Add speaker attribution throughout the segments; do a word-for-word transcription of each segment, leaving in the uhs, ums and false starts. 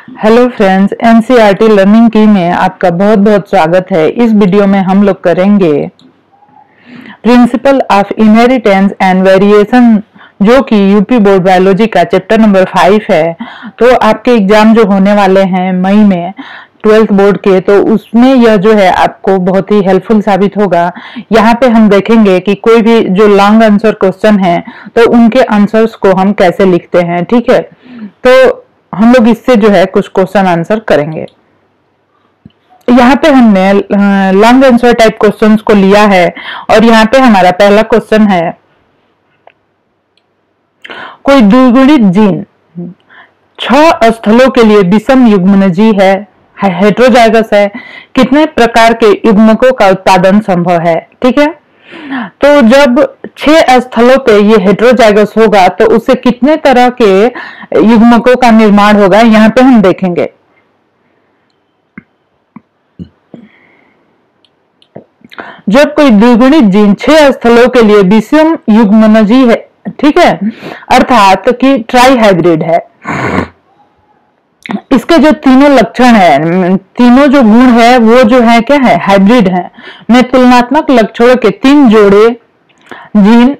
Speaker 1: Hello friends, NCERT learning की में आपका बहुत बहुत स्वागत है। इस वीडियो में हम लोग करेंगे principle of inheritance and variation, जो कि यूपी बोर्ड बायोलॉजी का चैप्टर नंबर फाइव है। तो आपके एग्जाम जो होने वाले हैं मई में ट्वेल्थ बोर्ड के, तो उसमें यह जो है आपको बहुत ही हेल्पफुल साबित होगा। यहाँ पे हम देखेंगे कि कोई भी जो लॉन्ग आंसर क्वेश्चन है तो उनके आंसर्स को हम कैसे लिखते हैं। ठीक है, तो हम लोग इससे जो है कुछ क्वेश्चन आंसर करेंगे। यहाँ पे हमने लॉन्ग आंसर टाइप क्वेश्चंस को लिया है और यहाँ पे हमारा पहला क्वेश्चन है, कोई द्विगुणित जीन छह स्थलों के लिए विषम युग्मनजी है, हेटेरोजाइगस है, कितने प्रकार के युग्मकों का उत्पादन संभव है। ठीक है, तो जब छह स्थलों पे ये हेटेरोजाइगस होगा तो उससे कितने तरह के युग्मकों का निर्माण होगा, यहाँ पे हम देखेंगे। जब कोई द्विगुणित जीन छह स्थलों के लिए विषम युग्मनजी है, ठीक है, अर्थात कि ट्राई हाइब्रिड है, इसके जो तीनों लक्षण है, तीनों जो गुण है वो जो है क्या है, हाइब्रिड है। मैं तुलनात्मक लक्षणों के तीन जोड़े जीन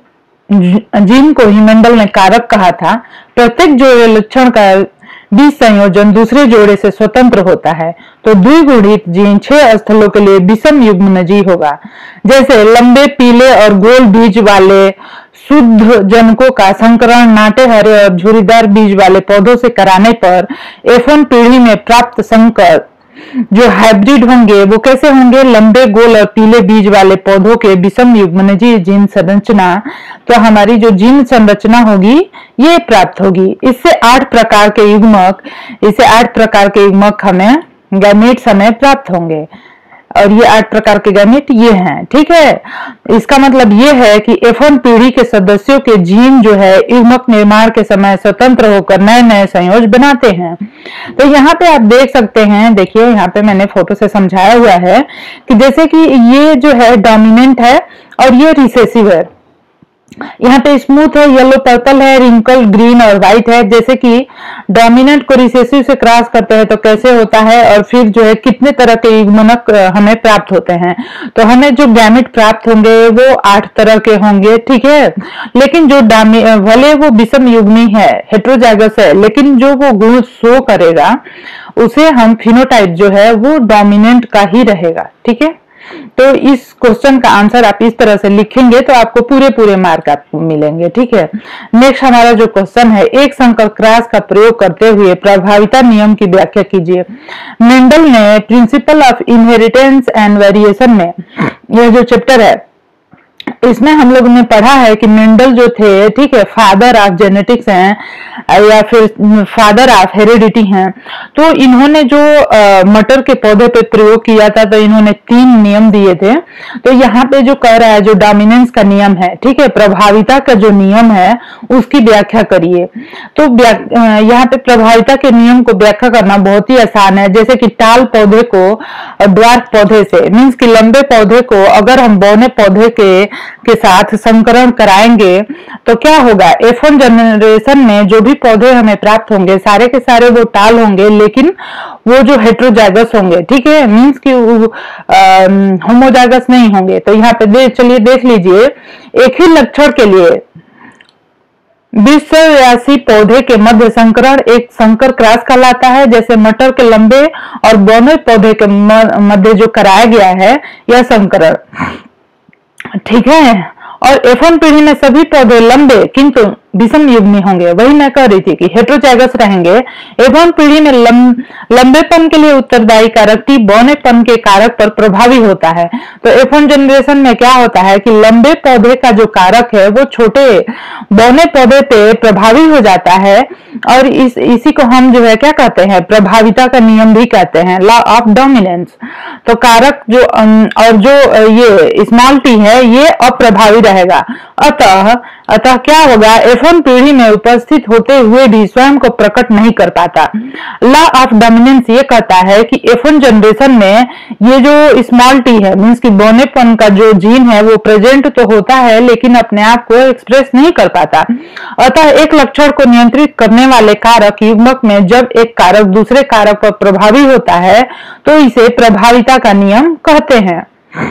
Speaker 1: जीन को ही मेंडल ने कारक कहा था। प्रत्येक जोड़े लक्षण का बीज संयोजन दूसरे जोड़े से स्वतंत्र होता है, तो द्विगुणित जीन छह स्थलों के लिए विषम युग्मनजी होगा। जैसे लंबे पीले और गोल बीज वाले शुद्ध जनकों का संकरण नाटे हरे और झुर्रीदार बीज वाले पौधों से कराने पर एफ वन पीढ़ी में प्राप्त संकर जो हाइब्रिड होंगे वो कैसे होंगे, लंबे गोल और पीले बीज वाले पौधों के विषम युग्मनजी जीन संरचना। तो हमारी जो जीन संरचना होगी ये प्राप्त होगी। इससे आठ प्रकार के युग्मक इससे आठ प्रकार के युग्मक हमें गैमेट्स हमें प्राप्त होंगे और ये आठ प्रकार के गैमेट ये हैं। ठीक है, इसका मतलब ये है कि एफ वन पीढ़ी के सदस्यों के जीन जो है युग्मक निर्माण के समय स्वतंत्र होकर नए नए संयोज बनाते हैं। तो यहाँ पे आप देख सकते हैं, देखिए यहाँ पे मैंने फोटो से समझाया हुआ है कि जैसे कि ये जो है डोमिनेंट है और ये रिसेसिव है। यहाँ पे स्मूथ है, येलो पर्पल है, रिंकल ग्रीन और व्हाइट है। जैसे कि डोमिनेंट को रिसेसिव से क्रॉस करते हैं तो कैसे होता है, और फिर जो है कितने तरह के युग्मनक हमें प्राप्त होते हैं। तो हमें जो गैमेट प्राप्त होंगे वो आठ तरह के होंगे। ठीक है, लेकिन जो भले वो विषम युग्मी है, हेटेरोजाइगस है, लेकिन जो वो गुण शो करेगा उसे हम फिनोटाइप जो है वो डोमिनेंट का ही रहेगा। ठीक है, तो इस क्वेश्चन का आंसर आप इस तरह से लिखेंगे तो आपको पूरे पूरे मार्क आपको मिलेंगे। ठीक है, नेक्स्ट हमारा जो क्वेश्चन है, एक संकर क्रॉस का प्रयोग करते हुए प्रभाविता नियम की व्याख्या कीजिए। मेंडल ने principle of inheritance and variation में यह जो चैप्टर है इसमें हम लोगों ने पढ़ा है कि मेंडल जो थे, ठीक है, फादर ऑफ जेनेटिक्स हैं या फिर फादर ऑफ हेरिडिटी हैं। तो इन्होंने जो आ, मटर के पौधे पे प्रयोग किया था तो इन्होंने तीन नियम दिए थे। तो यहाँ पे जो कह रहा है जो डोमिनेंस का नियम है, ठीक है, प्रभाविता का जो नियम है उसकी व्याख्या करिए। तो यहाँ पे प्रभाविता के नियम को व्याख्या करना बहुत ही आसान है। जैसे कि टाल पौधे को ड्वार्फ पौधे से, मीन्स कि लंबे पौधे को अगर हम बौने पौधे के के साथ संकरण कराएंगे तो क्या होगा, एफ वन जनरेशन में जो भी पौधे हमें प्राप्त होंगे सारे के सारे वो टाल होंगे, लेकिन वो जो हेटेरोजाइगस होंगे, ठीक है, मीन्स कि होमोजाइगस नहीं होंगे। तो यहाँ पे दे, चलिए देख लीजिए, एक ही लक्षण के लिए विषव्यासी पौधे के मध्य संकरण एक संकर क्रॉस कहलाता है। जैसे मटर के लंबे और बौने पौधे के मध्य जो कराया गया है यह संकरण, ठीक है। और एफ वन पीढ़ी में सभी पौधे लंबे किंतु विषम युग्मी होंगे। वही मैं कह रही थी कि हेटेरोजाइगस रहेंगे। एफ वन पीढ़ी में लं, लंबेपन के लिए उत्तरदायी कारक टी बौनेपन के कारक पर प्रभावी होता है। तो एफ वन जनरेशन में क्या होता है कि लंबे पौधे का जो कारक है वो छोटे बौने पौधे पे प्रभावी हो जाता है, और इस इसी को हम जो है क्या कहते हैं, प्रभाविता का नियम भी कहते हैं, लॉ ऑफ डोमिनेंस। तो कारक जो और जो ये स्मॉल टी है ये अप्रभावी रहेगा। अतः अतः क्या होगा, एफ एफ वन पीढ़ी में उपस्थित होते हुए भी स्वयं को प्रकट नहीं कर पाता। लॉ ऑफ डोमिनेंस ये कहता है कि एफ वन जनरेशन में ये जो स्मॉल टी है, मीन्स कि बौनेपन का जो जीन है वो प्रेजेंट तो होता है लेकिन अपने आप को एक्सप्रेस नहीं कर पाता। अतः एक लक्षण को नियंत्रित करने वाले कारक युग्मक में जब एक कारक दूसरे कारक पर प्रभावी होता है तो इसे प्रभाविता का नियम कहते हैं।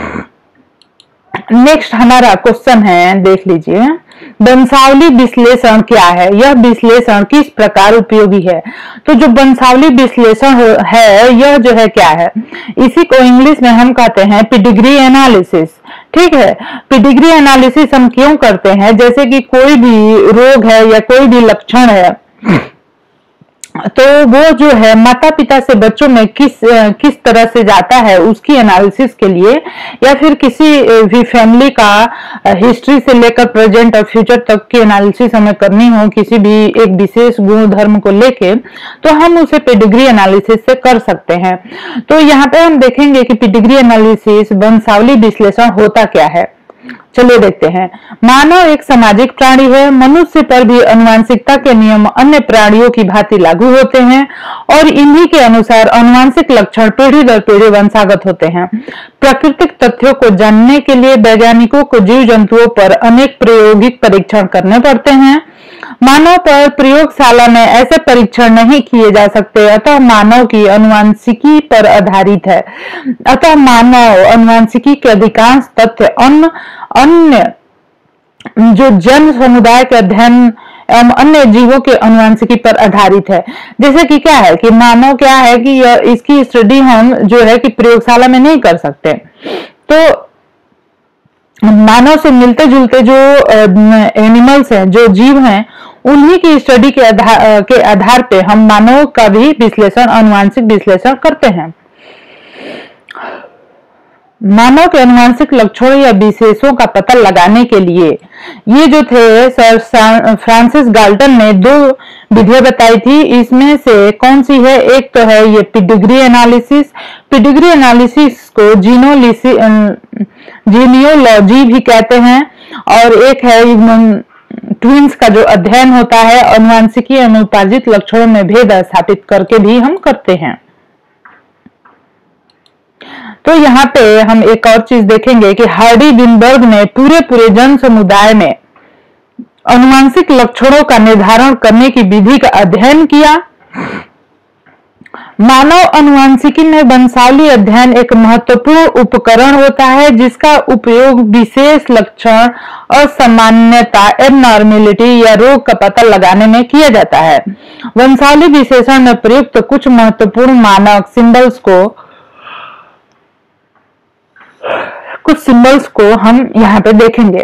Speaker 1: नेक्स्ट हमारा क्वेश्चन है, देख लीजिए, वंशावली विश्लेषण क्या है, यह विश्लेषण किस प्रकार उपयोगी है। तो जो वंशावली विश्लेषण है यह जो है क्या है, इसी को इंग्लिश में हम कहते हैं पेडिग्री एनालिसिस। ठीक है, पेडिग्री एनालिसिस हम क्यों करते हैं, जैसे कि कोई भी रोग है या कोई भी लक्षण है तो वो जो है माता पिता से बच्चों में किस किस तरह से जाता है उसकी एनालिसिस के लिए, या फिर किसी भी फैमिली का हिस्ट्री से लेकर प्रेजेंट और फ्यूचर तक की एनालिसिस हमें करनी हो किसी भी एक विशेष गुण धर्म को लेके, तो हम उसे पेडिग्री एनालिसिस से कर सकते हैं। तो यहाँ पे हम देखेंगे कि पेडिग्री एनालिसिस वंशावली विश्लेषण होता क्या है। चलिए देखते हैं। मानव एक सामाजिक प्राणी है। मनुष्य पर भी आनुवंशिकता के नियम अन्य प्राणियों की भांति लागू होते हैं और इन्हीं के अनुसार आनुवंशिक लक्षण पीढ़ी दर पीढ़ी वंशागत होते हैं। प्राकृतिक तथ्यों को जानने के लिए वैज्ञानिकों को जीव जंतुओं पर अनेक प्रायोगिक परीक्षण करने पड़ते हैं। मानव पर प्रयोगशाला में ऐसे परीक्षण नहीं किए जा सकते, अतः मानव की आनुवंशिकी पर आधारित है। अतः मानव आनुवंशिकी के अधिकांश तथ्य अन्य अन्य जो जन समुदाय के अध्ययन एवं अन्य जीवों के आनुवंशिकी पर आधारित है। जैसे कि क्या है कि मानव क्या है कि इसकी स्टडी हम जो है कि प्रयोगशाला में नहीं कर सकते, तो मानव से मिलते जुलते जो एनिमल्स हैं, जो जीव हैं, उन्हीं की स्टडी के आधार के आधार पे हम मानव का भी विश्लेषण, आनुवंशिक विश्लेषण करते हैं। मानव के आनुवंशिक लक्षणों या विशेषों का पता लगाने के लिए ये जो थे सर फ्रांसिस गाल्टन ने दो विधियां बताई थी। इसमें से कौन सी है, एक तो है ये पेडिग्री एनालिसिस। पेडिग्री एनालिसिस को जीनोलिसी जीनियोलॉजी भी कहते हैं, और एक है ट्विंस का जो अध्ययन होता है आनुवंशिकी अनुपार्जित लक्षणों में भेद स्थापित करके भी हम करते हैं। तो यहाँ पे हम एक और चीज देखेंगे कि हार्डी विनबर्ग ने पूरे पूरे जन समुदाय में आनुवंशिक लक्षणों का निर्धारण करने की विधि का अध्ययन किया। मानव आनुवंशिकी में वंशावली अध्ययन एक महत्वपूर्ण उपकरण होता है जिसका उपयोग विशेष लक्षण और सामान्यता एबनॉर्मेलिटी या रोग का पता लगाने में किया जाता है। वंशावली विश्लेषण में प्रयुक्त तो कुछ महत्वपूर्ण मानक सिंबल्स को कुछ सिंबल्स को हम यहाँ पे देखेंगे।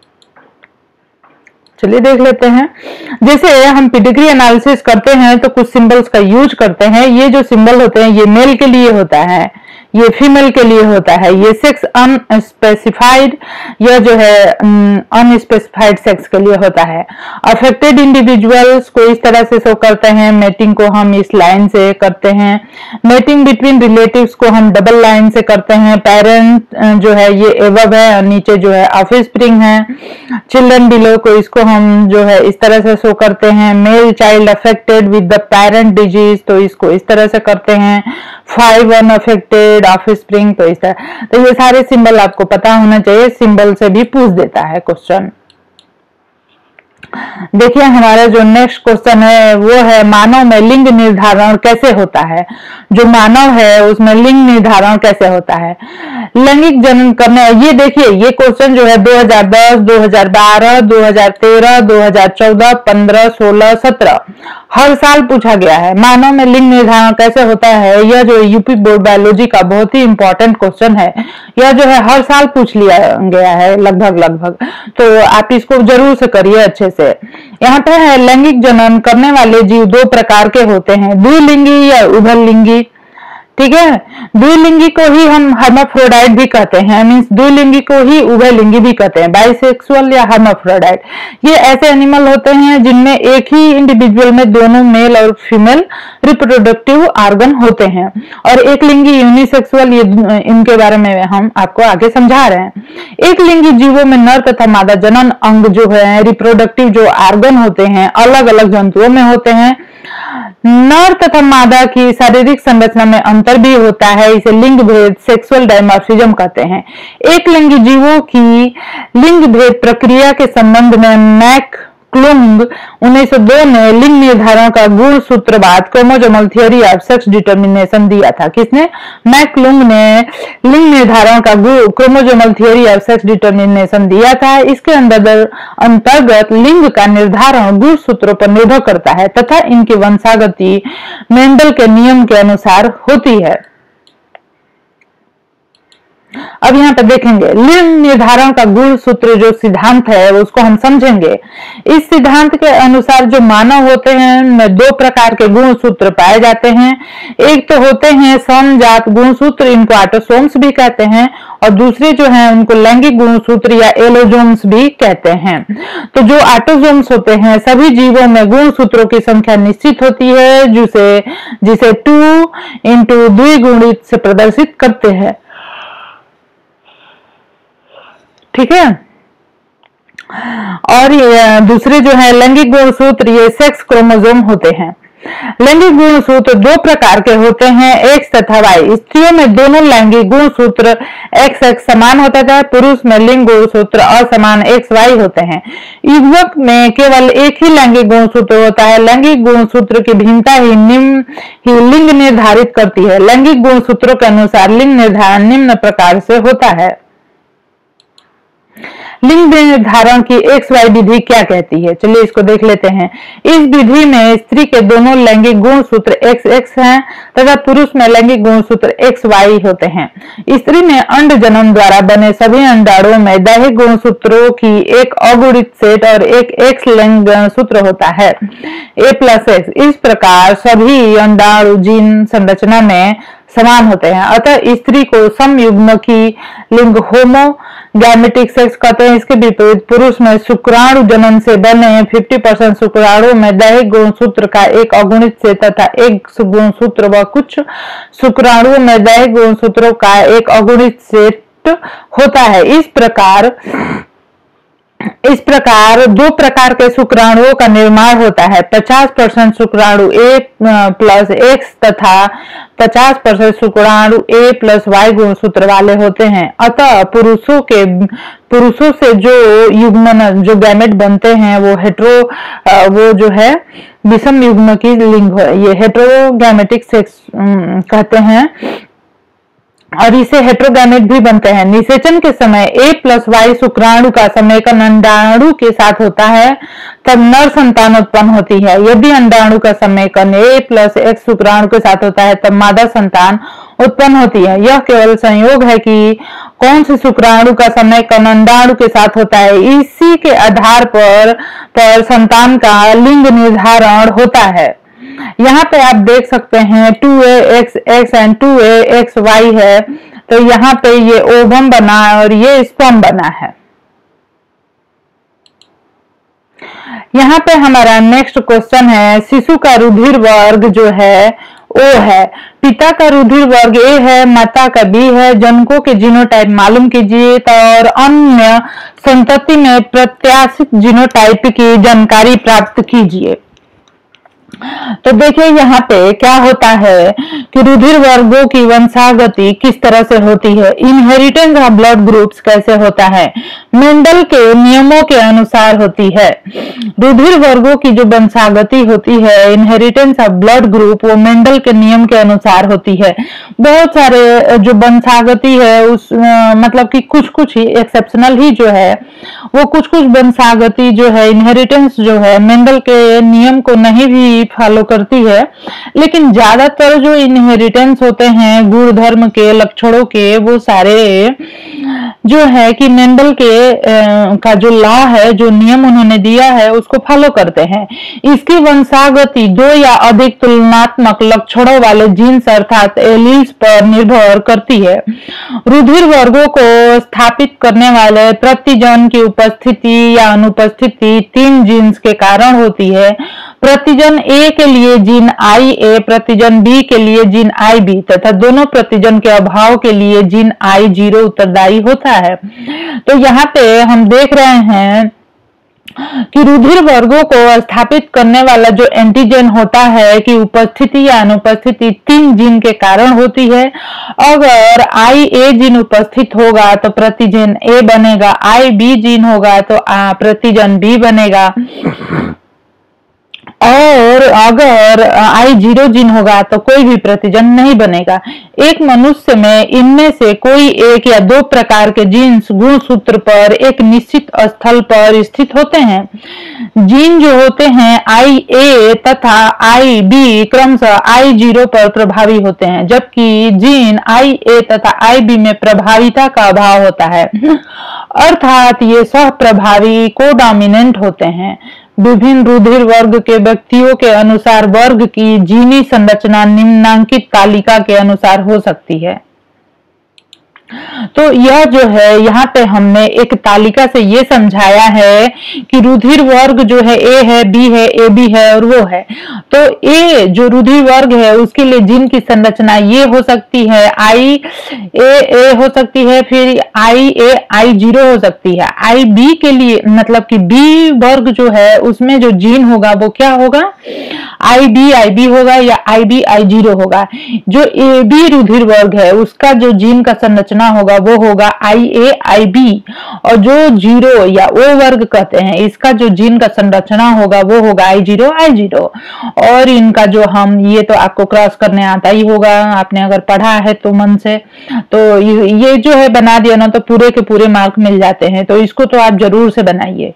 Speaker 1: चलिए देख लेते हैं। जैसे हम पेडिग्री एनालिसिस करते हैं तो कुछ सिंबल्स का यूज करते हैं। ये जो सिंबल होते हैं ये मेल के लिए होता है, ये फीमेल के लिए होता है, ये सेक्स अनस्पेसिफाइड, यह जो है अनस्पेसिफाइड सेक्स के लिए होता है। अफेक्टेड इंडिविजुअल्स को इस तरह से शो करते हैं। मेटिंग को हम इस लाइन से करते हैं। मेटिंग बिटवीन रिलेटिव्स को हम डबल लाइन से करते हैं। पेरेंट जो है ये एबव है और नीचे जो है ऑफस्प्रिंग है। चिल्ड्रन बिलो को इसको हम जो है इस तरह से शो करते हैं। Male child affected with the parent disease तो इसको इस तरह से करते हैं। फाइव अनअफेक्टेड ऑफस्प्रिंग तो इस तरह। तो ये सारे सिंबल आपको पता होना चाहिए, सिंबल से भी पूछ देता है क्वेश्चन। देखिए हमारा जो नेक्स्ट क्वेश्चन है वो है मानव में लिंग निर्धारण कैसे होता है। जो मानव है उसमें लिंग निर्धारण कैसे होता है। लैंगिक जनन करने, ये देखिए ये क्वेश्चन जो है दो हज़ार दस, दो हज़ार बारह, दो हज़ार तेरह, दो हज़ार चौदह, पंद्रह, सोलह, सत्रह हर साल पूछा गया है। मानव में लिंग निर्धारण कैसे होता है, यह जो यूपी बोर्ड बायोलॉजी का बहुत ही इंपॉर्टेंट क्वेश्चन है। यह जो है हर साल पूछ लिया गया है लगभग लगभग, तो आप इसको जरूर से करिए अच्छे से। यहाँ पे है लैंगिक जनन करने वाले जीव दो प्रकार के होते हैं, द्विलिंगी या उभयलिंगी। ठीक है। द्विलिंगी को ही हम हर्माफ्रोडाइट भी कहते हैं, मीन्स द्विलिंगी को ही उभयलिंगी भी कहते हैं, बाइसेक्सुअल या हर्माफ्रोडाइट। ये ऐसे एनिमल होते हैं जिनमें एक ही इंडिविजुअल में दोनों मेल और फीमेल रिप्रोडक्टिव ऑर्गन होते हैं। और एक लिंगी यूनिसेक्सुअल, ये इनके बारे में हम आपको आगे समझा रहे हैं। एक लिंगी जीवों में नर तथा मादा जनन अंग जो है, रिप्रोडक्टिव जो ऑर्गन होते हैं, अलग अलग जंतुओं में होते हैं। नर तथा मादा की शारीरिक संरचना में अंतर भी होता है, इसे लिंग भेद सेक्सुअल डायमॉर्फिज्म कहते हैं। एक लिंगी जीवों की लिंग भेद प्रक्रिया के संबंध में मैक क्लुंग उन्नीस सौ दो ने लिंग निर्धारण का गुण सूत्रवाद chromosomal theory of sex determination दिया था। किसने? मैक क्लुंग ने लिंग निर्धारण का chromosomal theory of sex determination दिया था। इसके अंदर अंतर्गत लिंग का निर्धारण गुण सूत्रों पर निर्भर करता है तथा इनकी वंशागति मेंडल के नियम के अनुसार होती है। अब यहाँ पे देखेंगे लिंग निर्धारण का गुण सूत्र जो सिद्धांत है उसको हम समझेंगे। इस सिद्धांत के अनुसार जो मानव होते हैं उनमें दो प्रकार के गुण सूत्र पाए जाते हैं। एक तो होते हैं समजात गुण सूत्र, इनको ऑटोसोम्स भी कहते हैं, और दूसरे जो हैं उनको लैंगिक गुण सूत्र या एलोजोम्स भी कहते हैं। तो जो ऑटोसोम्स होते हैं सभी जीवों में गुण सूत्रों की संख्या निश्चित होती है, जिसे जिसे टू इंटू द्विगुणित से प्रदर्शित करते हैं। ठीक है। और ये दूसरे जो है लैंगिक गुणसूत्र, ये सेक्स क्रोमोसोम होते हैं। लैंगिक गुणसूत्र दो प्रकार के होते हैं, एक्स तथा वाई। स्त्रियों में दोनों लैंगिक गुणसूत्र एक्स एक्स समान होता है, पुरुष में लिंग गुणसूत्र असमान एक्स वाई होते हैं। युग्मक में केवल एक ही लैंगिक गुणसूत्र होता है। लैंगिक गुणसूत्र की भिन्नता ही निम्न ही लिंग निर्धारित करती है। लैंगिक गुणसूत्रों के अनुसार लिंग निर्धारण निम्न प्रकार से होता है। लिंग निर्धारण की एक्स वाई विधि क्या कहती है, चलिए इसको देख लेते हैं। इस विधि में स्त्री के दोनों लैंगिक गुण सूत्र एक्स एक्स हैं तथा पुरुष में लैंगिक गुण सूत्र एक्स वाई होते हैं। स्त्री में अंड जनन द्वारा बने सभी अंडाणुओं में दैहिक गुण सूत्रों की एक अगुणित सेट और एक एक्स लिंग सूत्र होता है, ए प्लस एक्स। इस प्रकार सभी अंडाणु जीन संरचना में समान होते हैं। अतः स्त्री को समयुग्मकी लिंग होमो गैमेटिक सेक्स कहते हैं। इसके विपरीत पुरुष में शुक्राणु जनन से बने पचास परसेंट शुक्राणु में दैहिक गुणसूत्र का एक अगुणित सेट तथा एक गुणसूत्र व कुछ शुक्राणुओं में दैहिक गुणसूत्रों का एक अगुणित सेट होता है। इस प्रकार इस प्रकार दो प्रकार के शुक्राणुओं का निर्माण होता है। पचास परसेंट शुक्राणु ए प्लस एक्स तथा पचास परसेंट शुक्राणु ए प्लस वाई गुणसूत्र वाले होते हैं। अतः पुरुषों के पुरुषों से जो युग्मन जो गैमेट बनते हैं वो हेट्रो वो जो है विषम युग्म की लिंग है, ये हेट्रोगैमेटिक सेक्स कहते हैं और इसे हेट्रोगैमेट भी बनते हैं। निषेचन के समय ए प्लस वाई शुक्राणु का समेकन अंडाणु के साथ होता है तब नर संतान उत्पन्न होती है। यदि अंडाणु का समेकन ए प्लस एक्स शुक्राणु के साथ होता है तब मादा संतान उत्पन्न होती है। यह केवल संयोग है कि कौन से शुक्राणु का समेकन अंडाणु के साथ होता है, इसी के आधार पर पर संतान का लिंग निर्धारण होता है। यहाँ पे आप देख सकते हैं two A X X and two A X Y है, तो यहाँ पे ये ओवम बना और ये स्पर्म बना है। यहाँ पे हमारा नेक्स्ट क्वेश्चन है, शिशु का रुधिर वर्ग जो है ओ है, पिता का रुधिर वर्ग ए है, माता का बी है। जनकों के जीनोटाइप मालूम कीजिए और अन्य संतति में प्रत्याशित जीनोटाइप की जानकारी प्राप्त कीजिए। तो देखिए यहाँ पे क्या होता है कि रुधिर वर्गों की वंशागति किस तरह से होती है, इनहेरिटेंस ऑफ ब्लड ग्रुप्स कैसे होता है, मेंडल के नियमों के अनुसार होती है। रुधिर वर्गों की जो वंशागति होती है, इनहेरिटेंस ऑफ ब्लड ग्रुप, वो मेंडल के नियम के अनुसार होती है। बहुत सारे जो वंशागति है उस आ, मतलब कि कुछ कुछ ही एक्सेप्शनल ही जो है वो कुछ कुछ वंशागति जो है इनहेरिटेंस जो है मेंडल के नियम को नहीं भी फॉलो करती है, लेकिन ज्यादातर जो इनहेरिटेंस होते हैं गुण धर्म के लक्षणों के, वो सारे जो है कि मेंडल के आ, का जो लॉ है, जो नियम उन्होंने दिया है, उसको फॉलो करते हैं। इसकी वंशागति दो या अधिक तुलनात्मक लक्षणों वाले जीन्स अर्थात एलील्स पर निर्भर करती है। रुधिर वर्गों को स्थापित करने वाले प्रतिजन की उपस्थिति या अनुपस्थिति तीन जीन्स के कारण होती है। प्रतिजन ए के लिए जीन आई ए, प्रतिजन बी के लिए जीन आई बी तथा दोनों प्रतिजन के अभाव के लिए जीन आई जीरो उत्तरदायी होता है। तो यहाँ पे हम देख रहे हैं कि रुधिर वर्गों को स्थापित करने वाला जो एंटीजन होता है कि उपस्थिति या अनुपस्थिति तीन जीन के कारण होती है। अगर आई ए जीन उपस्थित होगा तो प्रतिजन ए बनेगा, आई बी जीन होगा तो प्रतिजन बी बनेगा, और अगर आई जीरो जीन होगा तो कोई भी प्रतिजन नहीं बनेगा। एक मनुष्य में इनमें से कोई एक या दो प्रकार के जीन्स गुणसूत्र पर एक निश्चित स्थल पर स्थित होते हैं। जीन जो होते हैं आई ए तथा आई बी क्रमशः आई जीरो पर प्रभावी होते हैं, जबकि जीन आई ए तथा आई बी में प्रभाविता का अभाव होता है, अर्थात ये सह प्रभावी कोडोमिनेंट होते हैं। विभिन्न रुधिर वर्ग के व्यक्तियों के अनुसार वर्ग की जीनी संरचना निम्नांकित तालिका के अनुसार हो सकती है। तो यह जो है यहाँ पे हमने एक तालिका से ये समझाया है कि रुधिर वर्ग जो है ए है, बी है, ए बी है और वो है। तो ए जो रुधिर वर्ग है उसके लिए जीन की संरचना ये हो सकती है, आई ए ए हो सकती है, फिर आई ए आई जीरो हो सकती है। आई बी के लिए मतलब कि बी वर्ग जो है उसमें जो जीन होगा वो क्या होगा, आई बी आई बी होगा या आई बी आई जीरो होगा। जो ए बी रुधिर वर्ग है उसका जो जीन का संरचना होगा वो होगा आई ए आई बी, और जो जीरो या ओ वर्ग कहते हैं इसका जो जीन का संरचना होगा वो होगा आई जीरो आई जीरो। और इनका जो हम ये तो आपको क्रॉस करने आता ही होगा, आपने अगर पढ़ा है तो मन से, तो ये जो है बना दिया ना तो पूरे के पूरे मार्क मिल जाते हैं। तो इसको तो आप जरूर से बनाइए।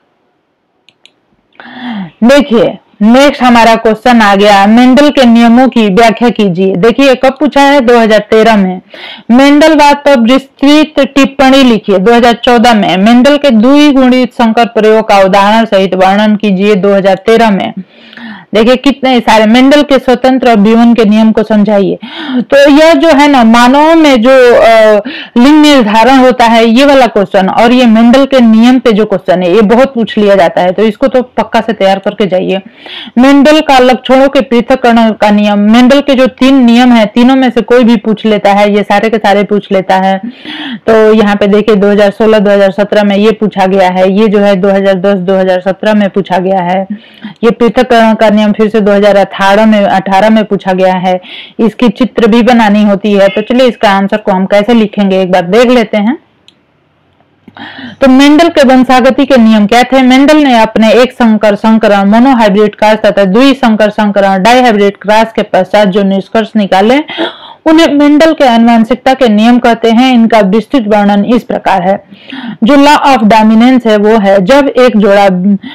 Speaker 1: देखिए नेक्स्ट हमारा क्वेश्चन आ गया, मेंडल के नियमों की व्याख्या कीजिए। देखिए कब पूछा है, दो हज़ार तेरह में। मेंडलवाद पर विस्तृत टिप्पणी लिखिए। दो हज़ार चौदह में मेंडल के द्विगुणित संकर प्रयोग का उदाहरण सहित वर्णन कीजिए। दो हज़ार तेरह में देखिए कितने सारे। मेंडल के स्वतंत्र अभिवन के नियम को समझाइए। तो यह जो है ना मानव में जो लिंग निर्धारण होता है ये वाला क्वेश्चन, और ये मेंडल के नियम पे जो क्वेश्चन है ये बहुत पूछ लिया जाता है, तो इसको तो पक्का से तैयार करके जाइए। मेंडल का लक्षणों के पृथक्करण का नियम, मेंडल के जो तीन नियम है तीनों में से कोई भी पूछ लेता है, ये सारे के सारे पूछ लेता है। तो यहाँ पे देखिए दो हज़ार सोलह दो हज़ार सत्रह में ये पूछा गया है, ये जो है दो हज़ार दस दो हज़ार सत्रह में पूछा गया है। ये पृथक्करण का नियम फिर से दो हज़ार अठारह में अठारह में पूछा गया है। इसकी चित्र भी बनानी होती है। तो चलिए इसका आंसर को हम कैसे लिखेंगे एक बार देख लेते हैं। तो मेंडल के वंशागति के नियम क्या थे? मेंडल ने अपने एक संकर संकरण मोनोहाइब्रिड क्रॉस तथा द्विसंकर संकरण डाइहाइब्रिड क्रॉस के पश्चात जो निष्कर्ष निकाले उन्हें मेंडल के आनुवंशिकता के नियम कहते हैं। इनका विस्तृत वर्णन इस प्रकार है। जो लॉ ऑफ डोमिनेंस है वो है, जब एक जोड़ा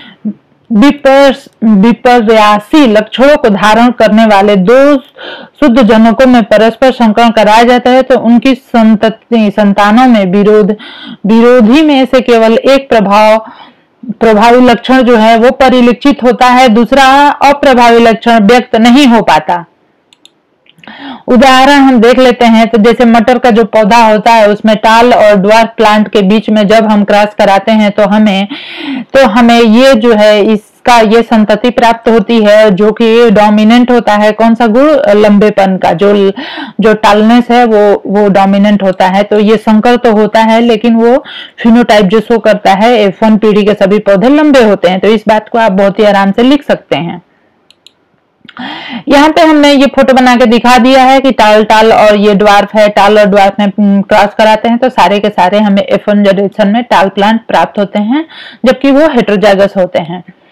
Speaker 1: विपर्यासी लक्षणों को धारण करने वाले दो शुद्ध जनकों में परस्पर संकरण कराया जाता है तो उनकी संतति संतानों में विरोध विरोधी में से केवल एक प्रभाव प्रभावी लक्षण जो है वो परिलक्षित होता है, दूसरा अप्रभावी लक्षण व्यक्त नहीं हो पाता। उदाहरण हम देख लेते हैं। तो जैसे मटर का जो पौधा होता है उसमें टाल और ड्वार्फ प्लांट के बीच में जब हम क्रॉस कराते हैं तो हमें तो हमें ये जो है इसका ये संतति प्राप्त होती है जो कि डोमिनेंट होता है। कौन सा गुण? लंबेपन का। जो जो टालनेस है वो वो डोमिनेंट होता है। तो ये संकर तो होता है लेकिन वो फिनोटाइप जो शो करता है एफ वन पीढ़ी के सभी पौधे लंबे होते हैं। तो इस बात को आप बहुत ही आराम से लिख सकते हैं। यहाँ पे हमने ये फोटो बना के दिखा दिया है कि टाल टाल और ये ड्वार्फ है। टाल और ड्वार्फ में क्रॉस कराते हैं तो सारे के सारे हमें एफ वन जनरेशन में टाल प्लांट प्राप्त होते हैं जबकि वो हेटेरोजाइगस होते हैं।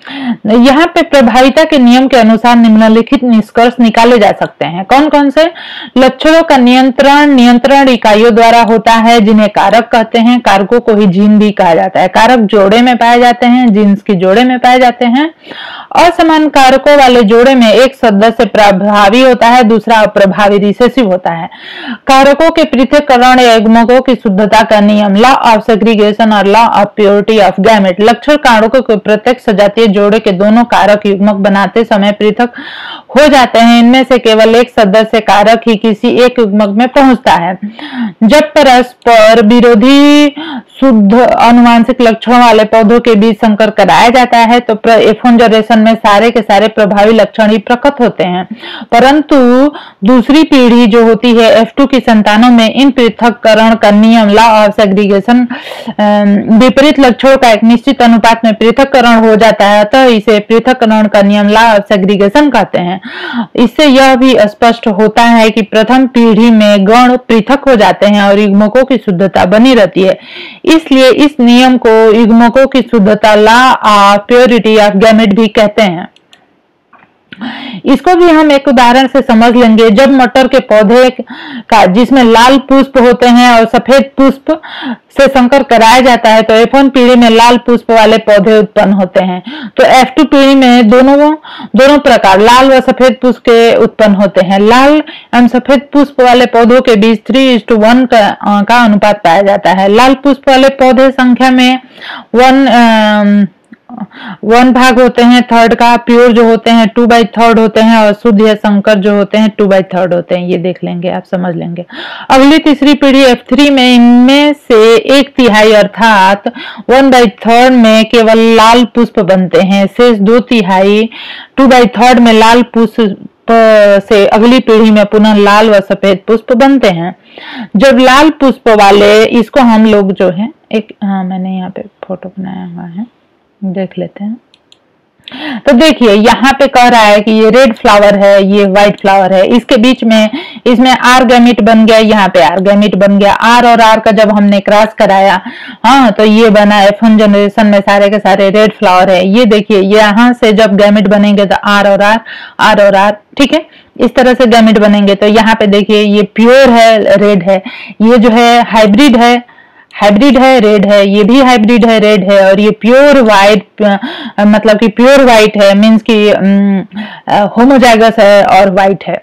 Speaker 1: यहाँ पे प्रभाविता के नियम के अनुसार निम्नलिखित निष्कर्ष निकाले जा सकते हैं। कौन कौन से? लक्षणों का नियंत्रण नियंत्रण इकाइयों द्वारा होता है जिन्हें कारक कहते हैं। कारकों को ही जीन भी कहा जाता है। कारक जोड़े में पाए जाते हैं, जीन्स की जोड़े में पाए जाते हैं। असमान कारकों वाले जोड़े में एक सदस्य प्रभावी होता है, दूसरा अप्रभावी रिसेसिव होता है। कारकों के पृथक्करण या युग्मकों की शुद्धता का नियम, लॉ ऑफ सेग्रीगेशन और law of purity of gamete. लक्षण कारकों के प्रत्येक सजातीय जोड़े के दोनों कारक युग्मक बनाते समय पृथक हो जाते हैं। इनमें से केवल एक सदस्य कारक ही किसी एक युग्मक में पहुंचता है। जब परस्पर विरोधी शुद्ध अनुवांशिक लक्षणों वाले पौधों के बीच संकर कराया जाता है तो एफ वन जनरेशन में सारे के सारे प्रभावी लक्षण ही प्रकट होते हैं, परंतु दूसरी पीढ़ी जो होती है एफ टू की संतानों में इन पृथक्करण का नियम, लॉ ऑफ सेग्रीगेशन, विपरीत लक्षणों का एक निश्चित अनुपात में पृथक्करण हो जाता है, अतः इसे पृथक्करण का नियम, लॉ ऑफ सेग्रीगेशन कहते हैं। इससे यह भी स्पष्ट होता है कि प्रथम पीढ़ी में गण पृथक हो जाते हैं और युग्मकों की शुद्धता बनी रहती है। इसलिए इस नियम को युग्मकों की शुद्धता, law of purity of gamete भी कहते हैं। इसको भी हम एक उदाहरण से समझ लेंगे। जब मटर के पौधे का जिसमें लाल पुष्प होते हैं और सफेद पुष्प से संकर कराया जाता है तो एफ वन पीढ़ी में लाल पुष्प वाले पौधे उत्पन्न होते हैं, तो एफ टू पीढ़ी में दोनों दोनों प्रकार लाल व सफेद पुष्प के उत्पन्न होते हैं। लाल एवं सफेद पुष्प वाले पौधों के बीच थ्री इज टू वन का, का अनुपात पाया जाता है। लाल पुष्प वाले पौधे संख्या में वन वन भाग होते हैं, थर्ड का प्योर जो होते हैं टू बाई थर्ड होते हैं और शुद्ध या संकर जो होते हैं टू बाई थर्ड होते हैं। ये देख लेंगे, आप समझ लेंगे। अगली तीसरी पीढ़ी एफ थ्री में इनमें से एक तिहाई अर्थात वन बाई थर्ड में केवल लाल पुष्प बनते हैं, शेष दो तिहाई टू बाई थर्ड में लाल पुष्प से अगली पीढ़ी में पुनः लाल व सफेद पुष्प बनते हैं। जब लाल पुष्प वाले, इसको हम लोग जो है एक, हाँ मैंने यहाँ पे फोटो बनाया हुआ है, देख लेते हैं। तो देखिए यहाँ पे कह रहा है कि ये रेड फ्लावर है, ये व्हाइट फ्लावर है, इसके बीच में इसमें आर गैमेट बन गया, यहाँ पे आर गैमेट बन गया। आर और आर का जब हमने क्रॉस कराया, हाँ तो ये बना एफ वन जनरेशन में सारे के सारे रेड फ्लावर है। ये देखिए यहाँ से जब गैमेट बनेंगे तो आर और आर, आर और आर, ठीक है, इस तरह से गैमेट बनेंगे। तो यहाँ पे देखिए ये प्योर है, रेड है, ये जो है हाइब्रिड है, हाइब्रिड है, रेड है, ये भी हाइब्रिड है, रेड है, और ये प्योर व्हाइट, मतलब कि प्योर व्हाइट है, मीन्स कि होमोजाइगस है और व्हाइट है।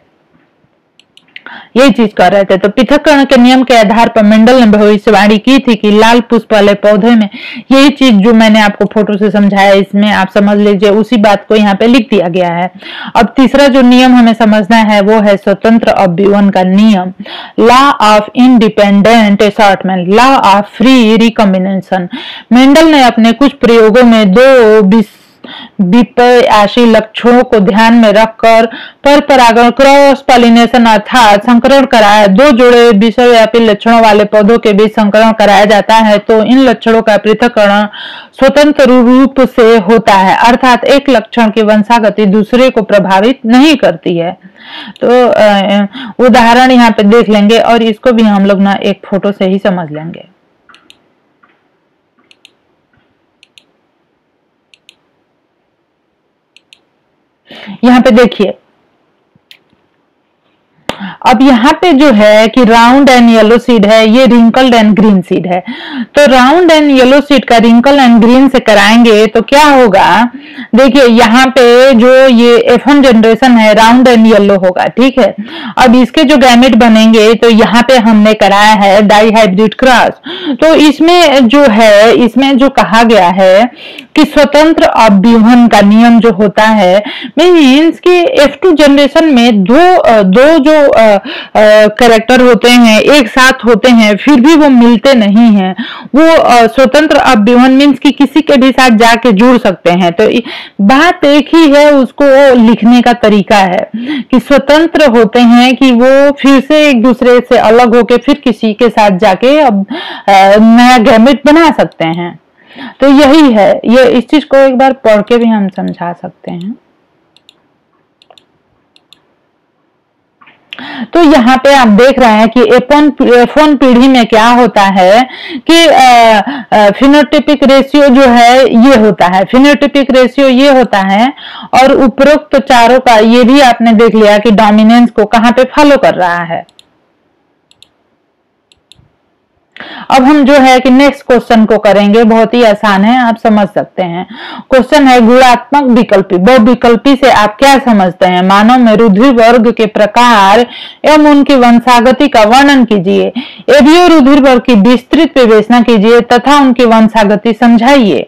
Speaker 1: यही चीज कर रहे थे। तो पृथक्करण के नियम के आधार पर मेंडल ने भविष्यवाणी की थी कि लाल पुष्प वाले पौधे में, यही चीज जो मैंने आपको फोटो से समझाया इसमें आप समझ लीजिए, उसी बात को यहाँ पे लिख दिया गया है। अब तीसरा जो नियम हमें समझना है वो है स्वतंत्र अभिवन का नियम, law of independent assortment, law of free recombination. Mendel ने अपने कुछ प्रयोगों में दो विपर्यासी लक्षणों को ध्यान में रखकर पर परागण क्रॉस पॉलिनेशन अर्थात संकरण कराया। दो जोड़े विषयव्यापी लक्षणों वाले पौधों के बीच संकरण कराया जाता है तो इन लक्षणों का पृथक्करण स्वतंत्र रूप से होता है, अर्थात एक लक्षण की वंशागति दूसरे को प्रभावित नहीं करती है। तो उदाहरण यहाँ पे देख लेंगे और इसको भी हम लोग ना एक फोटो से ही समझ लेंगे। यहाँ पे देखिए, अब यहाँ पे जो है कि राउंड एंड येलो सीड है, ये रिंकल्ड एंड ग्रीन सीड है। तो राउंड एंड येलो सीड का रिंकल एंड ग्रीन से कराएंगे तो क्या होगा, देखिए यहाँ पे जो ये एफ वन जनरेशन है राउंड एंड येलो होगा, ठीक है। अब इसके जो गैमेट बनेंगे तो यहाँ पे हमने कराया है डाई हाइब्रिड क्रॉस। तो इसमें जो है, इसमें जो कहा गया है कि स्वतंत्र अभिवन का नियम जो होता है, मीन्स कि एफ टू जनरेशन में दो दो जो कैरेक्टर होते हैं एक साथ होते हैं फिर भी वो मिलते नहीं हैं, वो आ, स्वतंत्र अभिवन मीन्स कि किसी के भी साथ जाके जुड़ सकते हैं। तो बात एक ही है, उसको लिखने का तरीका है कि स्वतंत्र होते हैं कि वो फिर से एक दूसरे से अलग होके फिर किसी के साथ जाके अब नया गैमेट बना सकते हैं। तो यही है, ये इस चीज को एक बार पढ़ के भी हम समझा सकते हैं। तो यहाँ पे आप देख रहे हैं कि एफ वन पीढ़ी में क्या होता है कि फिनोटिपिक रेशियो जो है ये होता है, फिनोटिपिक रेशियो ये होता है, और उपरोक्त चारों का ये भी आपने देख लिया कि डोमिनेंस को कहाँ पे फॉलो कर रहा है। अब हम जो है कि नेक्स्ट क्वेश्चन को करेंगे, बहुत ही आसान है, आप समझ सकते हैं। क्वेश्चन है गुणात्मक विकल्पी। बहुविकल्पी से आप क्या समझते हैं? मानव में रुधिर वर्ग के प्रकार एवं उनकी वंशागति का वर्णन कीजिए। एबीओ रुधिर वर्ग की विस्तृत विवेचना कीजिए तथा उनकी वंशागति समझाइए।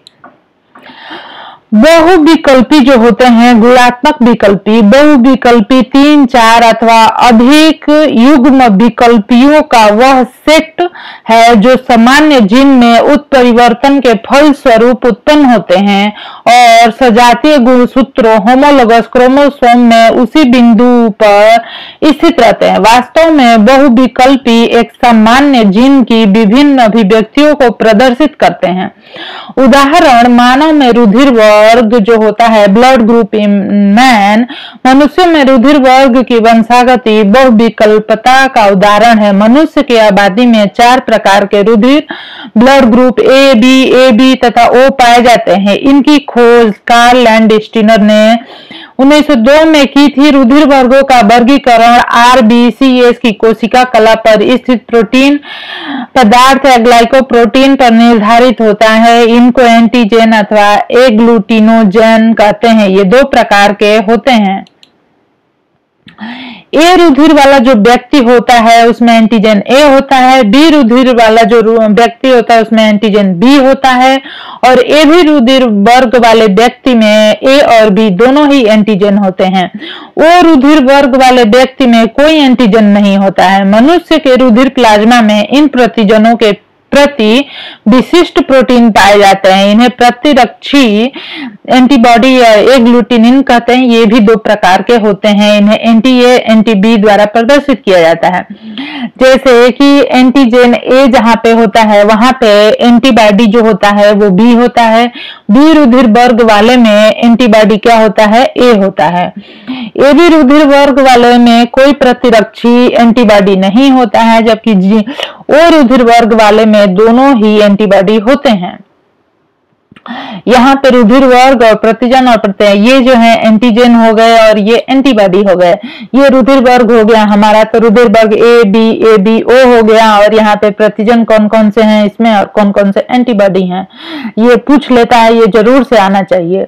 Speaker 1: बहुविकल्पी जो होते हैं, गुणात्मक विकल्पी, बहुविकल्पी तीन चार अथवा अधिक युग्म विकल्पियों का वह सेट है जो सामान्य जीन में उत्परिवर्तन के फल स्वरूप उत्पन्न होते हैं और सजातीय गुणसूत्रों होमोलोगस क्रोमोसोम में उसी बिंदु पर स्थित रहते हैं। वास्तव में बहुविकल्पी एक सामान्य जीन की विभिन्न अभिव्यक्तियों को प्रदर्शित करते हैं। उदाहरण, मानव में रुधिर वर्ग जो होता है, ब्लड ग्रुप इन मैन, मनुष्य में रुधिर वर्ग की वंशागति बहुविकल्पता का उदाहरण है। मनुष्य की आबादी में चार प्रकार के रुधिर blood group A, B, A B तथा ओ पाए जाते हैं। इनकी खोज कार्ल लैंडस्टीनर ने उन्नीस सौ दो में की थी। रुधिर वर्गों का वर्गीकरण आर बी सी एस की कोशिका कला पर स्थित प्रोटीन पदार्थ या ग्लाइकोप्रोटीन पर निर्धारित होता है। इनको एंटीजन अथवा एग्लूटिनोजन कहते हैं। ये दो प्रकार के होते हैं। ए रुधिर वाला जो व्यक्ति होता है उसमें एंटीजन ए होता है। बी रुधिर वाला जो व्यक्ति होता है उसमें एंटीजन बी होता है। और ए भी रुधिर वर्ग वाले व्यक्ति में ए और बी दोनों ही एंटीजन होते हैं। ओ रुधिर वर्ग वाले व्यक्ति में कोई एंटीजन नहीं होता है। मनुष्य के रुधिर प्लाज्मा में इन प्रतिजनों के प्रति विशिष्ट प्रोटीन पाए जाते हैं। इन्हें प्रतिरक्षी एंटीबॉडी या एग्लूटिनिन कहते हैं। ये भी दो प्रकार के होते हैं। इन्हें एंटी ए एंटी बी द्वारा प्रदर्शित किया जाता है। जैसे कि एंटीजन ए जहाँ पे होता है वहां पे एंटीबॉडी जो होता है वो बी होता है। बी रुधिर वर्ग वाले में एंटीबॉडी क्या होता है? ए होता है। ए बी रुधिर वर्ग वाले में कोई प्रतिरक्षी एंटीबॉडी नहीं होता है, जबकि जी ओ रुधिर वर्ग वाले में दोनों ही एंटीबॉडी होते हैं। यहाँ पे रुधिर वर्ग और प्रतिजन और प्रत्यय ये जो है एंटीजन हो गए और ये एंटीबॉडी हो गए। ये रुधिर वर्ग हो गया हमारा, तो रुधिर वर्ग ए बी ए बी ओ हो गया। और यहाँ पे प्रतिजन कौन कौन से हैं इसमें और कौन कौन से एंटीबॉडी हैं ये पूछ लेता है, ये जरूर से आना चाहिए।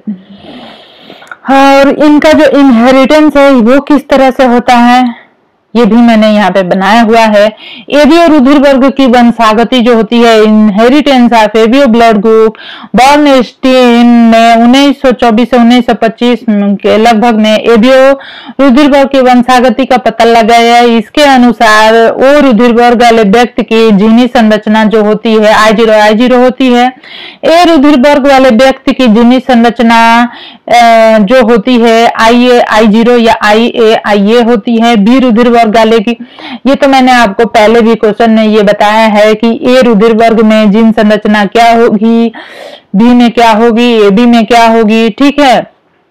Speaker 1: और इनका जो इनहेरिटेंस है वो किस तरह से होता है ये भी मैंने यहाँ पे बनाया हुआ है। एबीओ रुधिर वर्ग की वंशागति जो होती है, inheritance of ABO blood group, Bernstein ने उन्नीस सौ चौबीस से उन्नीस सौ पच्चीस के लगभग में एबीओ रुधिर वर्ग की वंशागति का पता लगाया है। इसके अनुसार ओ रुधिर वर्ग वाले व्यक्ति की जीनी संरचना जो होती है आई जीरो आई जीरो होती है। ए रुधिर वर्ग वाले व्यक्ति की जीनी संरचना जो होती है आई ए आई जीरो या आई ए आई ए होती है। बी रुधिर वर्ग वाले की, ये तो मैंने आपको पहले भी क्वेश्चन में ये बताया है कि ए रुधिर वर्ग में जीन संरचना क्या होगी, बी में क्या होगी, ए बी में क्या होगी, ठीक है।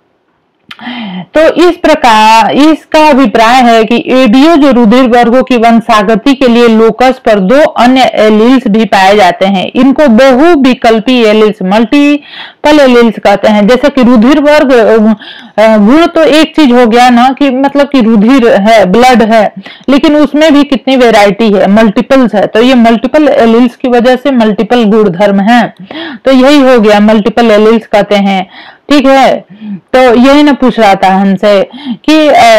Speaker 1: तो इस प्रकार इसका अभिप्राय है कि एबीओ जो रुधिर वर्गों की वंशागति के लिए लोकस पर दो अन्य एलील्स भी पाए जाते हैं। इनको बहुविकल्पी एलील्स, मल्टीपल एलील्स कहते हैं। जैसे कि रुधिर वर्ग गुण तो एक चीज हो गया ना कि मतलब कि रुधिर है, ब्लड है, लेकिन उसमें भी कितनी वेराइटी है, मल्टीपल्स है। तो ये मल्टीपल एलील्स की वजह से मल्टीपल गुण धर्म है। तो यही हो गया, मल्टीपल एलील्स कहते हैं, ठीक है। तो यही ना पूछ रहा था हमसे कि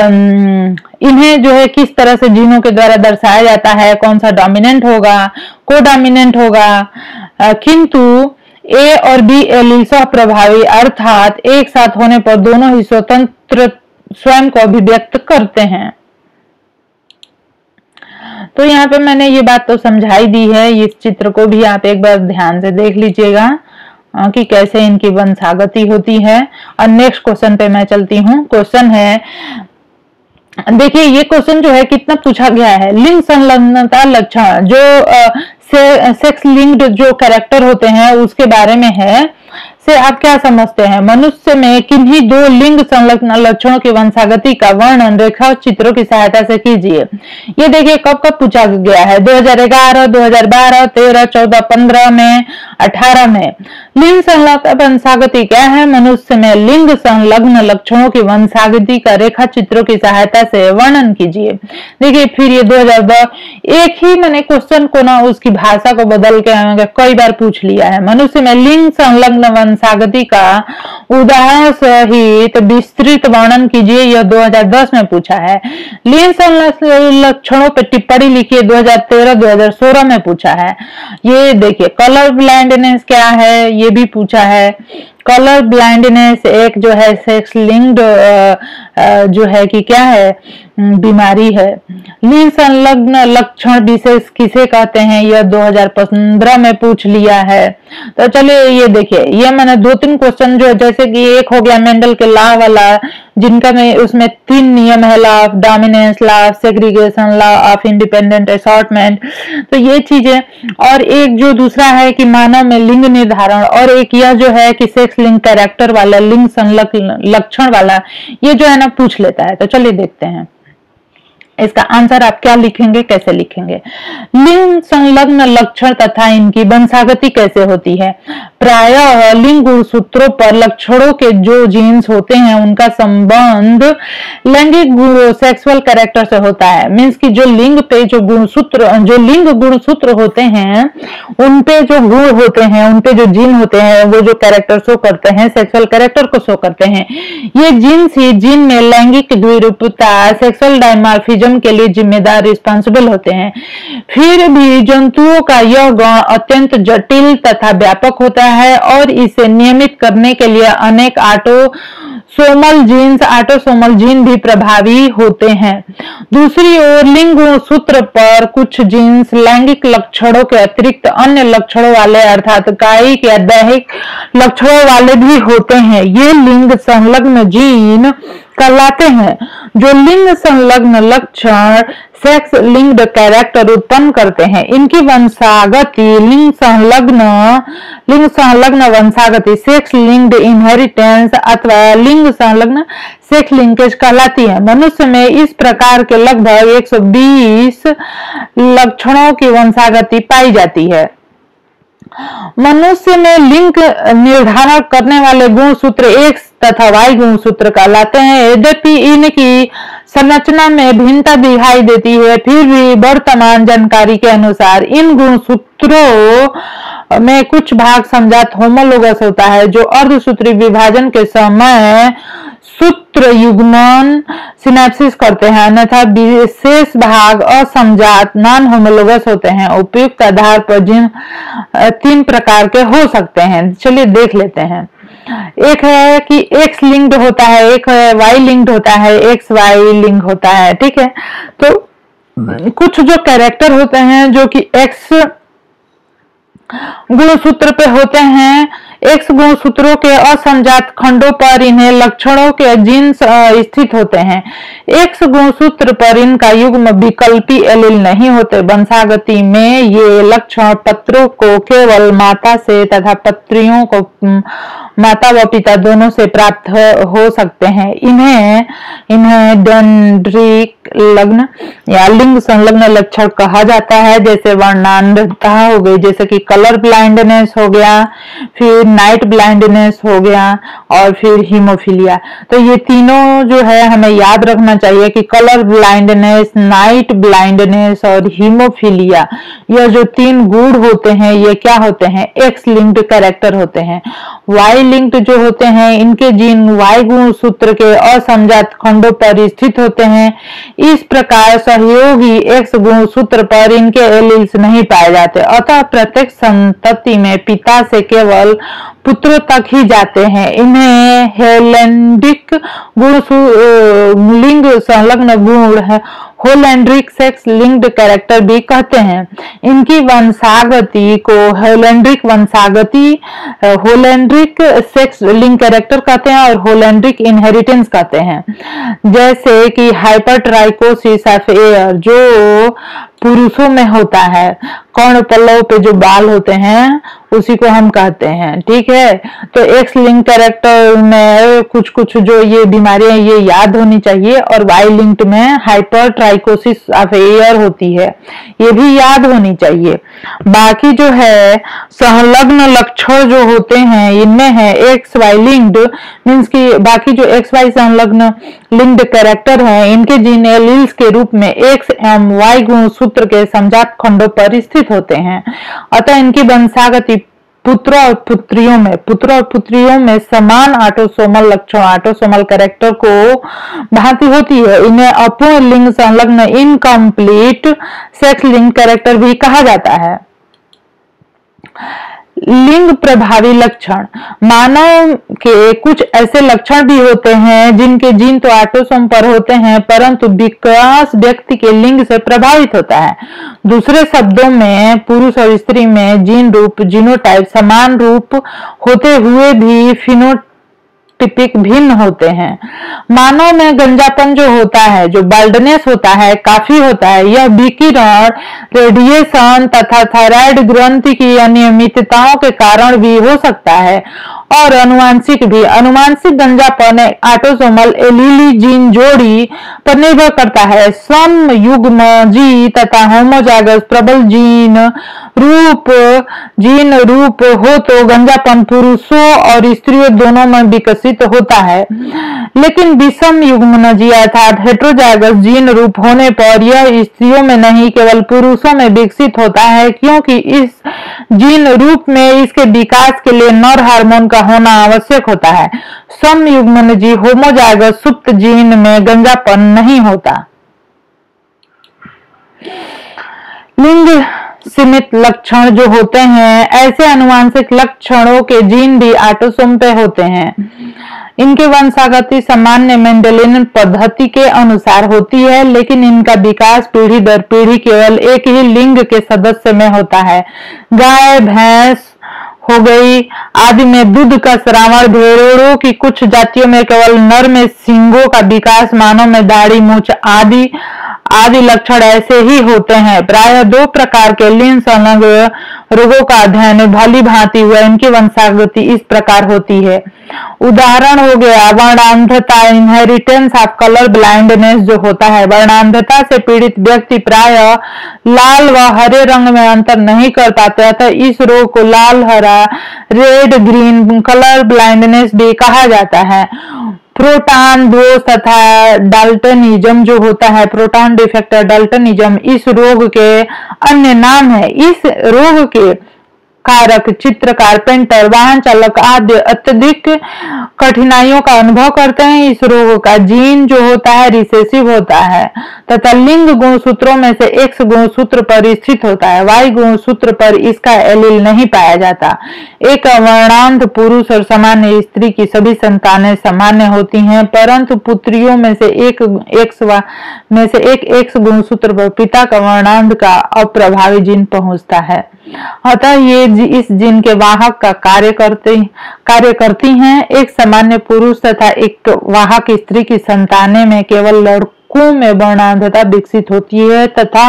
Speaker 1: इन्हें जो है किस तरह से जीनों के द्वारा दर्शाया जाता है, कौन सा डोमिनेंट होगा, को डोमिनेंट होगा। किंतु ए और बी एलील सह प्रभावी अर्थात एक साथ होने पर दोनों ही स्वतंत्र स्वयं को अभिव्यक्त करते हैं। तो यहाँ पे मैंने ये बात तो समझाई दी है। इस चित्र को भी आप एक बार ध्यान से देख लीजिएगा कि कैसे इनकी वंशागति होती है। और नेक्स्ट क्वेश्चन पे मैं चलती हूँ। क्वेश्चन है, देखिए ये क्वेश्चन जो है कितना पूछा गया है। लिंग संलग्नता लक्षण जो से, सेक्स लिंक्ड जो कैरेक्टर होते हैं उसके बारे में है। से आप क्या समझते हैं? मनुष्य में किन्हीं दो लिंग संलग्न लक्षणों की वंशागति का वर्णन रेखा चित्रों की सहायता से कीजिए। ये देखिए कब कब पूछा गया है, दो हज़ार ग्यारह, दो हज़ार बारह, तेरह, चौदह, पंद्रह में, अठारह में। लिंग संलग्न वंशागति क्या है? मनुष्य में लिंग संलग्न लक्षणों की वंशागति का रेखा चित्रों की सहायता से वर्णन कीजिए। देखिए फिर ये दो हज़ार दस, एक ही मैंने क्वेश्चन को ना उसकी भाषा को बदल के कई बार पूछ लिया है। मनुष्य में लिंग संलग्न वंशागति का उदाहरण सहित विस्तृत वर्णन कीजिए, यह दो हज़ार दस में पूछा है। लिंग संलग्न लक्षणों पर टिप्पणी लिखिए, दो हज़ार तेरह, दो हज़ार सोलह में पूछा है। ये देखिए कलर ब्लाइंडनेस क्या है, ये भी पूछा है। कलर ब्लाइंडनेस एक जो है सेक्स लिंक्ड जो है कि क्या है बीमारी है। लिंग संलग्न लक्षण विशेष किसे कहते हैं, यह दो हज़ार पंद्रह में पूछ लिया है। तो चलिए ये देखिए, ये मैंने दो तीन क्वेश्चन जो जैसे कि एक हो गया मेंडल के लॉ वाला, जिनका में उसमें तीन नियम है, law of dominance, law of segregation, law of independent assortment. तो ये चीजें, और एक जो दूसरा है कि मानव में लिंग निर्धारण, और एक यह जो है कि सेक्स लिंग कैरेक्टर वाला, लिंग संलग्न लक्षण वाला, ये जो है ना पूछ लेता है। तो चलिए देखते हैं इसका आंसर आप क्या लिखेंगे, कैसे लिखेंगे। लिंग संलग्न लक्षण तथा इनकी वंशागति कैसे होती है। प्रायः लिंग गुणसूत्रों पर लक्षणों के जो जीन्स होते हैं उनका संबंध लैंगिक गुण सेक्सुअल कैरेक्टर से होता है। मीन्स कि जो लिंग पे जो गुणसूत्र जो लिंग गुणसूत्र होते हैं उन पे जो गुण होते हैं, उन पे जो जीन होते हैं, वो जो कैरेक्टर शो करते हैं, सेक्सुअल कैरेक्टर को शो करते हैं। ये जीन्स ही जीन में लैंगिक द्विरूपता, सेक्सुअल डायमॉर्फिज्म के लिए जिम्मेदार रिस्पॉन्सिबल होते हैं। फिर भी जंतुओं का यह गुण अत्यंत जटिल तथा व्यापक होता है और इसे नियमित करने के लिए अनेक ऑटोसोमल जीन्स ऑटोसोमल जीन भी प्रभावी होते हैं। दूसरी ओर लिंग गुणसूत्र पर कुछ जीन्स लैंगिक लक्षणों के अतिरिक्त अन्य लक्षणों वाले अर्थात कायिक या दैहिक लक्षणों वाले भी होते हैं। ये लिंग संलग्न जीन कहलाते हैं। जो लिंग संलग्न लक्षण सेक्स लिंक्ड कैरेक्टर उत्पन्न करते हैं, इनकी वंशागति लिंग संलग्न लिंग संलग्न वंशागति सेक्स लिंक्ड इनहेरिटेंस अथवा लिंग संलग्न सेक्स लिंकेज कहलाती है। मनुष्य में इस प्रकार के लगभग एक सौ बीस लक्षणों की वंशागति पाई जाती है। मनुष्य में लिंग निर्धारण करने वाले गुणसूत्र एक्स तथा वाई गुणसूत्र कहलाते हैं। यद्यपि इनकी संरचना में भिन्नता दिखाई देती है, फिर भी वर्तमान जानकारी के अनुसार इन गुणसूत्रों में कुछ भाग समजात होमोलोगस होता है, जो अर्धसूत्री विभाजन के समय सूत्र युग्मन सिनेप्सिस करते हैं, अन्यथा विशेष भाग असमजात नॉन होमोलोगस होते हैं। उपयुक्त आधार पर जिन तीन प्रकार के हो सकते हैं, चलिए देख लेते हैं। एक है कि एक्स लिंक्ड होता है, एक है वाई लिंक्ड होता है, एक्स वाई लिंक होता है। ठीक है, तो कुछ जो कैरेक्टर होते हैं जो कि एक्स गुणसूत्र पे होते हैं, एक्स गुणसूत्रों के असमजात खंडों पर इन्हें लक्षणों के जीन स्थित होते हैं। एक्स गुणसूत्र पर इनका युग्म विकल्पी एलील नहीं होते। वंशागति में ये लक्षण पत्रों को केवल माता से तथा पत्रियों को माता व पिता दोनों से प्राप्त हो सकते हैं। इन्हें इन्हें डेंड्रिक लग्न या लिंग संलग्न लक्षण कहा जाता है, जैसे वर्णांधता हो गई, जैसे कि कलर ब्लाइंडनेस हो गया, फिर नाइट ब्लाइंडनेस हो गया, और फिर हीमोफीलिया। तो ये तीनों जो है हमें याद रखना चाहिए कि कलर ब्लाइंडनेस, नाइट ब्लाइंडनेस और हीमोफीलिया, यह जो तीन गुण होते हैं ये क्या होते हैं, एक्स लिंक्ड कैरेक्टर होते हैं। वाई लिंक्ड जो होते हैं इनके जीन वाई गुणसूत्र के असमजात खंडों पर स्थित होते हैं। इस प्रकार सहयोगी एक्स गुणसूत्र पर इनके एलील्स नहीं पाए जाते, अतः प्रत्येक संतति में पिता से केवल पुत्रों तक ही जाते हैं। इन्हें हेलेंड्रिक गुण लिंग संलग्न गुण है, होलैंड्रिक सेक्स लिंक्ड कैरेक्टर भी कहते हैं। इनकी वंशागति को होलैंड्रिक वंशागति होलैंड्रिक सेक्स लिंक कैरेक्टर कहते हैं और होलैंड्रिक इनहेरिटेंस कहते हैं। जैसे कि हाइपरट्राइकोसिस ऑफ एयर, जो पुरुषों में होता है। कर्ण पल्लव पे जो बाल होते हैं उसी को हम कहते हैं, ठीक है। तो एक्स लिंक कैरेक्टर में कुछ कुछ जो ये बीमारियां ये याद होनी चाहिए, और वाई लिंक्ड में हाइपर ट्राइकोसिस ऑफ एयर होती है, ये भी याद होनी चाहिए। बाकी जो है संलग्न लक्षण जो होते हैं इनमें है एक्स वाई लिंक्ड, मीन्स की बाकी जो एक्स वाई संलग्न लिंक्ड कैरेक्टर है इनके जीन एलील्स के रूप में एक्स एवं वाई गुणसूत्र के समजात खंडों पर स्थित होते हैं। अतः इनकी वंशागति पुत्र और पुत्रियों में पुत्र और पुत्रियों में समान ऑटोसोमल लक्षण ऑटोसोमल कैरेक्टर को भांति होती है। इन्हें अपूर्ण लिंग संलग्न इनकम्प्लीट सेक्स लिंक कैरेक्टर भी कहा जाता है। लिंग प्रभावी लक्षण, मानव के कुछ ऐसे लक्षण भी होते हैं जिनके जीन तो ऑटोसोम पर होते हैं परंतु विकास व्यक्ति के लिंग से प्रभावित होता है। दूसरे शब्दों में पुरुष और स्त्री में जीन रूप जीनोटाइप समान रूप होते हुए भी फिनोटिपिक भिन्न होते हैं। मानव में गंजापन जो होता है, जो बाल्डनेस होता है, काफी होता है, यह विकिरण, रेडिएशन तथा थायराइड ग्रंथि की अनियमितताओं के कारण भी हो सकता है, और अनुवांशिक भी। अनुवांशिक गंजापन ऑटोसोमल एलीली जीन जोड़ी पर निर्भर करता है। सम युग्मजी तथा होमोजाइगस प्रबल जीन रूप जीन रूप हो तो गंजापन पुरुषों और स्त्रियों दोनों में विकसित होता है, लेकिन विषम युग्मजी अर्थात हेट्रोजाइगस जीन रूप होने पर यह स्त्रियों में नहीं केवल पुरुषों में विकसित होता है, क्योंकि इस जीन रूप में इसके विकास के लिए नर हार्मोन का होना आवश्यक होता है। सम युग्मजी होमोजाइगस सुप्त जीन में गंजापन नहीं होता। लिंग सीमित लक्षण जो होते हैं, ऐसे अनुवांशिक लक्षणों के जीन भी ऑटोसोम पे होते हैं। इनके वंशागति सामान्य मेंडेलियन पद्धति के अनुसार होती है, लेकिन इनका विकास पीढ़ी दर पीढ़ी केवल एक ही लिंग के सदस्य में होता है। गाय, भैंस हो गई आदि में दूध का श्रावण, भेड़ों की कुछ जातियों में केवल नर में सींगों का विकास, मानव में दाढ़ी, मूंछ आदि आदि लक्षण ऐसे ही होते हैं। प्रायः दो प्रकार के लिंग संलग्न रोगों का अध्ययन भली भांति हुआ, इनकी वंशागति इस प्रकार होती है। उदाहरण हो गया वर्णांधता, इनहेरिटेंस ऑफ कलर ब्लाइंडनेस जो होता है। वर्णांधता से पीड़ित व्यक्ति प्रायः लाल व हरे रंग में अंतर नहीं कर पाते, अतः इस रोग को लाल हरा रेड ग्रीन कलर ब्लाइंडनेस भी कहा जाता है। प्रोटॉन दोष तथा डाल्टनिज्म जो होता है, प्रोटॉन डिफेक्ट डाल्टनिज्म इस रोग के अन्य नाम है। इस रोग के कारक चित्रकार, पेंटर, वाहन चालक आदि अत्यधिक कठिनाइयों का अनुभव करते हैं। इस रोग का जीन जो होता है रिसेसिव होता है तथा लिंग गुणसूत्रों में से एक्स गुणसूत्र पर स्थित होता है, वाई गुणसूत्र पर इसका एलील नहीं पाया जाता। एक वर्णांध पुरुष और सामान्य स्त्री की सभी संतानें सामान्य होती हैं, परंतु पुत्रियों में से एक एक्स में से एक एक्स गुणसूत्र पर पिता का वर्णांध का अप्रभावी जीन पहुंचता है। अतः ये इस जीन के वाहक का कार्य करते कार्य करती हैं। एक सामान्य पुरुष तथा एक वाहक स्त्री की संतानें में केवल लड़कों में वर्णांधता विकसित होती है तथा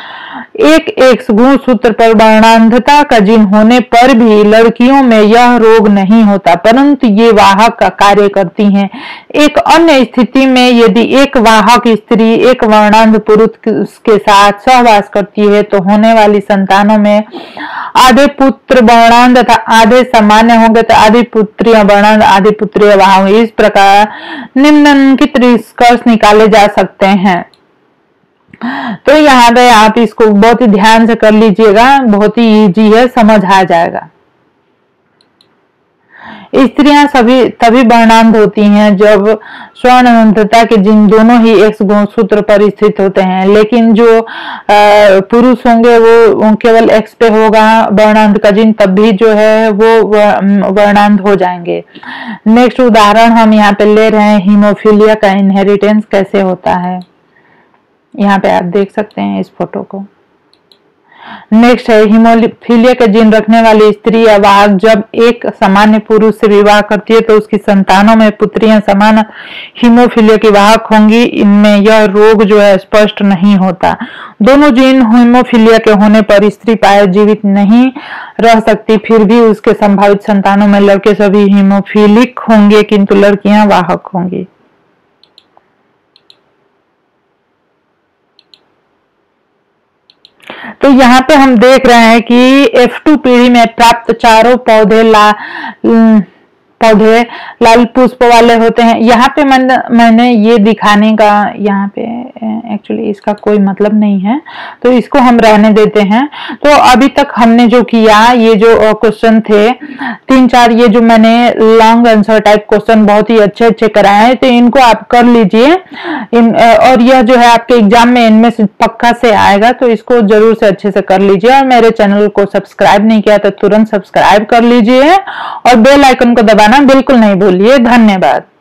Speaker 1: एक एक्स गुणसूत्र पर वर्णांधता का जीन होने पर भी लड़कियों में यह रोग नहीं होता, परंतु ये वाहक का कार्य करती हैं। एक अन्य स्थिति में यदि एक वाहक स्त्री एक वर्णांध पुरुष के साथ सहवास करती है तो होने वाली संतानों में आधे पुत्र वर्णांध तथा आधे सामान्य होंगे तो आधी पुत्रियां वर्णांध आधी पुत्रियां वाहक होंगी। इस प्रकार निम्नलिखित निष्कर्ष निकाले जा सकते हैं। तो यहाँ पे आप इसको बहुत ही ध्यान से कर लीजिएगा, बहुत ही इजी है, समझ आ जाएगा। स्त्रियां सभी तभी वर्णांध होती हैं जब स्वर्णांधता के जिन दोनों ही एक्स गुणसूत्र पर स्थित होते हैं, लेकिन जो पुरुष होंगे वो केवल एक्स पे होगा वर्णांध का जिन, तब भी जो है वो वर्णांध हो जाएंगे। नेक्स्ट उदाहरण हम यहाँ पे ले रहे हैं, हीमोफीलिया का इनहेरिटेंस कैसे होता है। यहाँ पे आप देख सकते हैं इस फोटो को। नेक्स्ट है हीमोफीलिया के जीन रखने वाली स्त्री या वाहक जब एक सामान्य पुरुष से विवाह करती है तो उसकी संतानों में पुत्रियां समान हीमोफीलिया की वाहक होंगी। इनमें यह रोग जो है स्पष्ट नहीं होता। दोनों जीन हीमोफीलिया के होने पर स्त्री प्रायः जीवित नहीं रह सकती, फिर भी उसके संभावित संतानों में लड़के सभी हीमोफीलिक होंगे किंतु लड़कियां वाहक होंगी। तो यहाँ पे हम देख रहे हैं कि एफ टू पीढ़ी में प्राप्त चारों पौधे ला पौधे लाल पुष्प वाले होते हैं। यहाँ पे मन, मैंने ये दिखाने का यहाँ पे एक्चुअली इसका कोई मतलब नहीं है, तो इसको हम रहने देते हैं। तो अभी तक हमने जो किया, ये जो क्वेश्चन थे तीन चार, ये जो मैंने लॉन्ग आंसर टाइप क्वेश्चन बहुत ही अच्छे अच्छे कराए हैं, तो इनको आप कर लीजिए। इन और यह जो है आपके एग्जाम में इनमें से पक्का से आएगा, तो इसको जरूर से अच्छे से कर लीजिए। और मेरे चैनल को सब्सक्राइब नहीं किया तो तुरंत सब्सक्राइब कर लीजिए और बेल आइकन को दबाना बिल्कुल नहीं भूलिए। धन्यवाद।